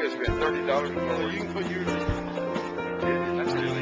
could have spent $30 more. You can put yours in. That's really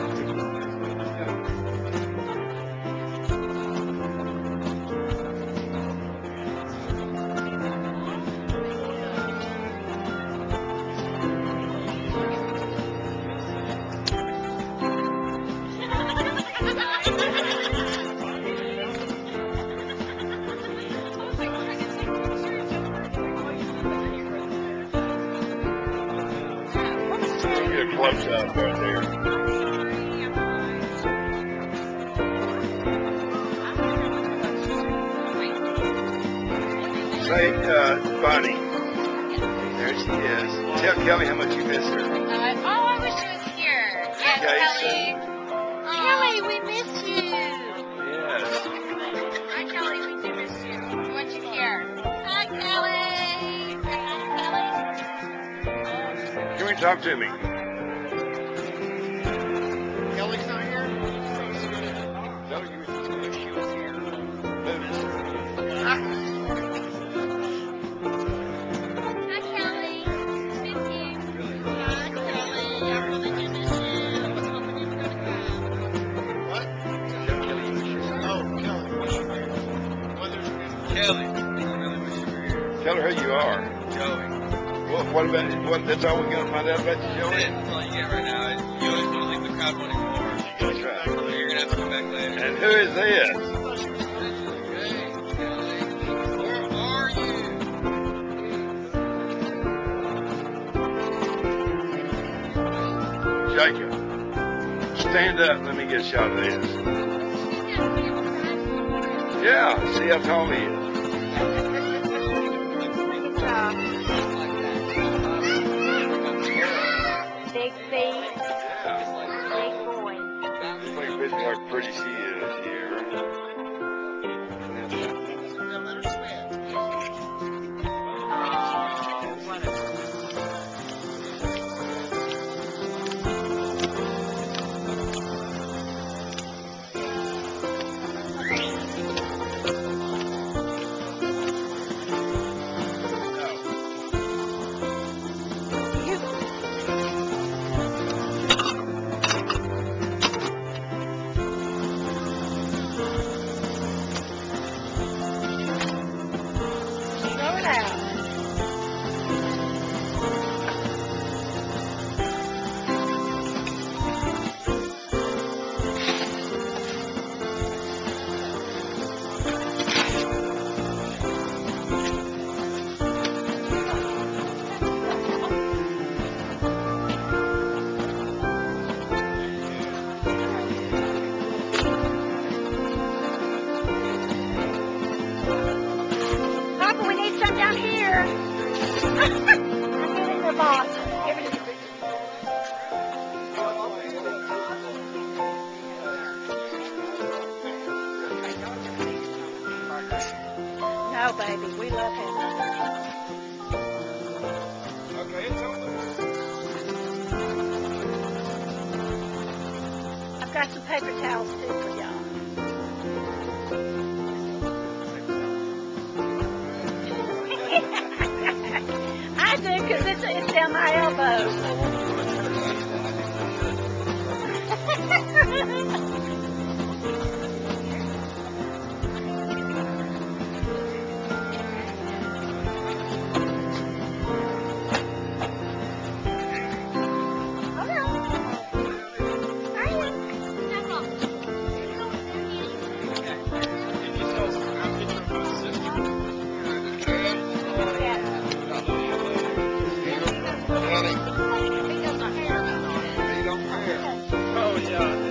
close up right there. Say, Bonnie, there she is. Tell Kelly how much you miss her. I wish she was here. Yes, Okay, Kelly. Kelly, we miss you. Yes. Hi, Kelly. We do miss you. We want you here. Hi, Kelly. Say hi, Kelly. Come here, talk to me. Kelly's not here? Tell her you wish she was here. Hi, Kelly. Miss you. Hi, Kelly. I really do miss you. I was hoping you were going to come. What? Kelly, you wish you were here. Oh, Kelly. Wish you were here. Weather's good. Kelly, I really wish you were here. Tell her who you are. Joey. What about, that's all we're going to find out about you, Joey? That's all you get right now. You always want to leave the crowd wanting more. That's right. So you're going to have to come back later. And who is this? Hey, Kelly. Where are you? Jacob. Stand up. Let me get a shot of this. Yeah, see how tall he is. Big feet, big boy. Look at how pretty she is here. Throw it out. Papa, we need some down here. I'm getting the box. Give it to me. No, baby, we love him. Okay, it's on. I've got some paper towels too for y'all. I do, because it's down my elbows. Oh, yeah.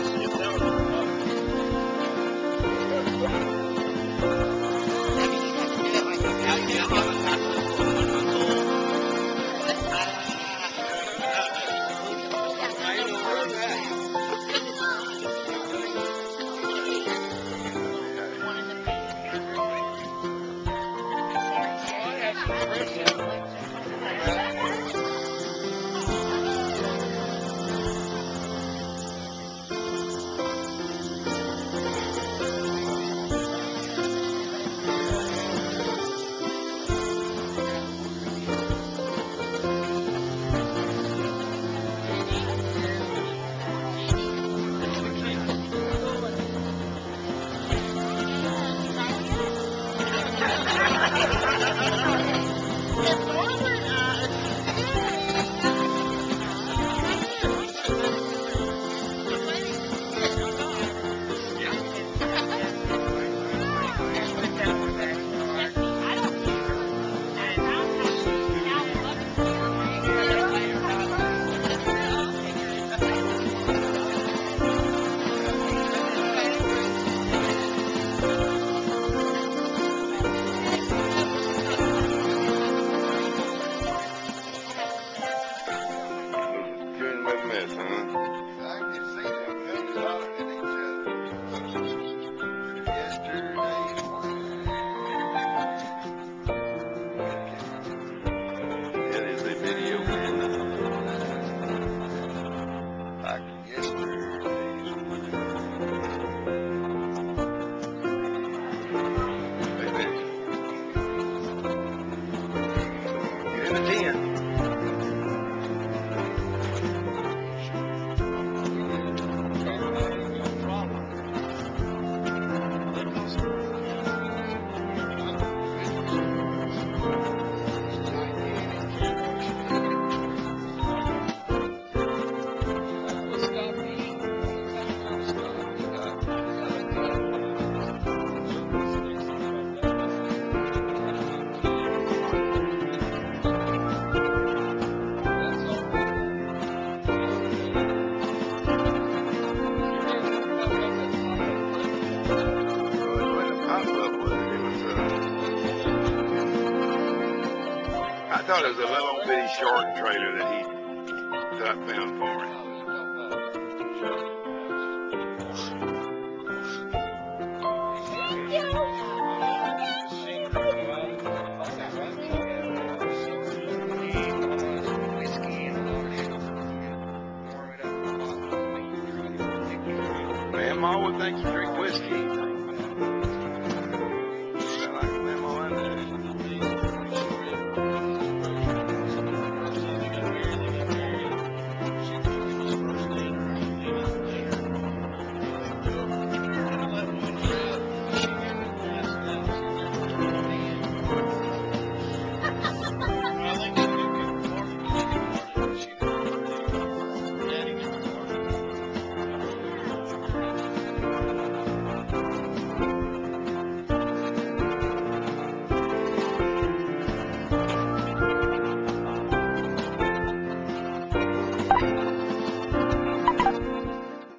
Doing my mess, huh? I can see them guns hollering at each other. Yesterday. It is a video game. Like yesterday. Maybe. Get in the tent. I thought it was a little bitty short trailer that I found for him. Man, Ma would think you drink